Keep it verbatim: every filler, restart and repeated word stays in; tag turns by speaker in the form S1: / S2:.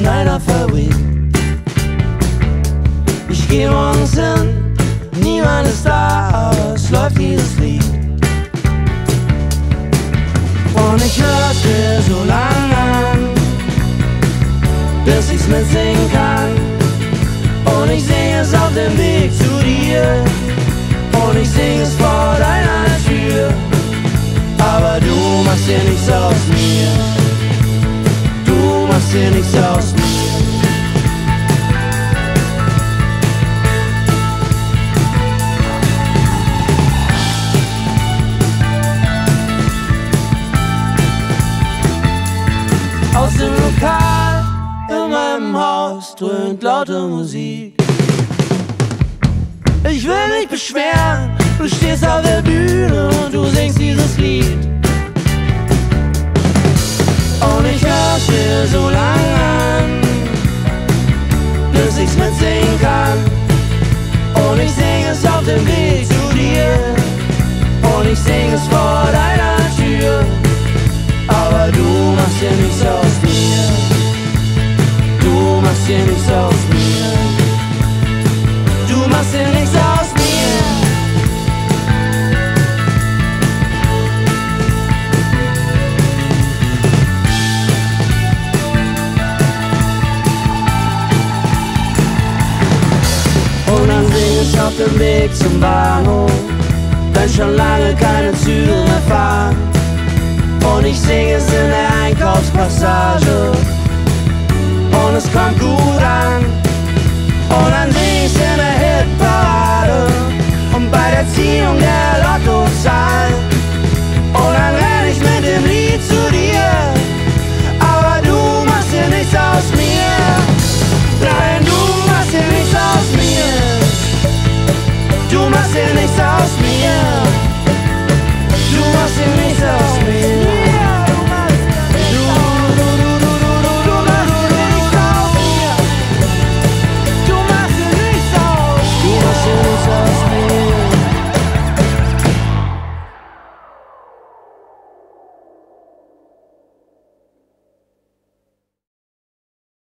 S1: einer Fabrik. Ich geh morgens hin, niemand ist da, aber es läuft dieses Lied. Und ich hör's mir so lang an, bis ich's mitsingen kann. Und ich sing es auf dem Weg zu dir, und ich sing es vor deiner Tür. Aber du machst dir nichts aus mir, du machst dir nichts aus mir. Aus dem Lokal in meinem Haus dröhnt laute Musik. Ich will nicht beschweren, du stehst auf der Bühne und du singst dieses Lied. Und ich hör's mir so lang an, bis ich's mitsingen kann. Und ich sing es auf dem Weg zu dir, und ich sing es vor deiner Tür. Aber du machst dir nichts aus mir, du machst dir nichts aus mir, du machst dir nichts aus mir. Und dann sing ich auf dem Weg zum Bahnhof, wenn schon lange keine Züge mehr fahren. Und ich sing es in der Einkaufspassage, und es kommt gut